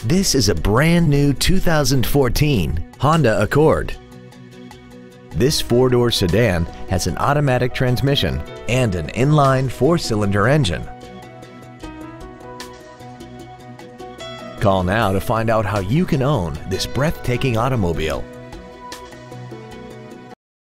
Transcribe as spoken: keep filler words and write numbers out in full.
This is a brand new two thousand fourteen Honda Accord. This four-door sedan has an automatic transmission and an inline four-cylinder engine. Call now to find out how you can own this breathtaking automobile.